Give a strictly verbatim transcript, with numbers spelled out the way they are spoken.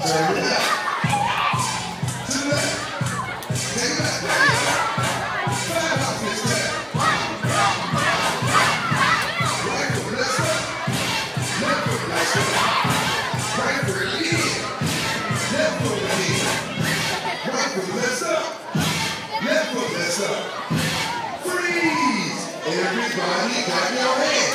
Turn it up. To the left. Take it back. Five off this step. Right foot, let's go. Left foot, let's go. Right foot, in. Left foot, in. Right foot, let's up. Left foot, let's up. Freeze. Everybody clap your hands.